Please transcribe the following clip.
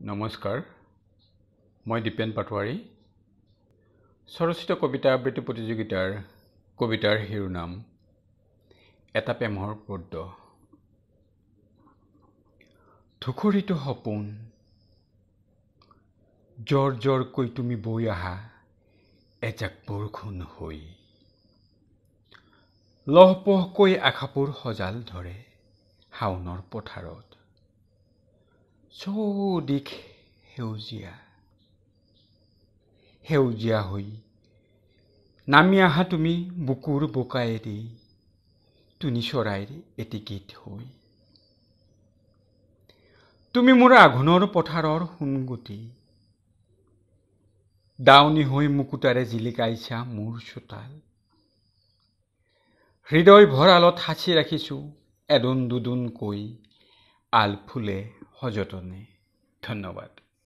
নমস্কাৰ মই দীপেন পাটোৱাৰী স্বৰচিত কবিতা আবৃত্তি প্ৰতিযোগিতাৰ কবিতাৰ শিৰোনাম এটা প্ৰেমৰ পদ্য ধুখৰিত সপোন জৰ জৰকৈ তুমি বৈ আহা এজাক বৰষুণ হৈ লহপহকৈ আশাপুৰ সজাল ধৰে শাওনৰ পথাৰত চৌদিশ সেউজীয়া সেউজীয়া হৈ নামি আহা তুমি বুকুৰ বোকায়েদি তুনি চৰাইৰ এটি গীত হৈ তুমি মোৰ আঘোণৰ পথাৰৰ সোণগুটি দাউনি হৈ মুকুতাৰে জিলিকাইছা মোৰ চোতাল হৃদয় ভঁৰালত সাঁচি ৰাখিছো এদোন দুদোনকৈ আল ফুলে সযতনে ধন্যবাদ।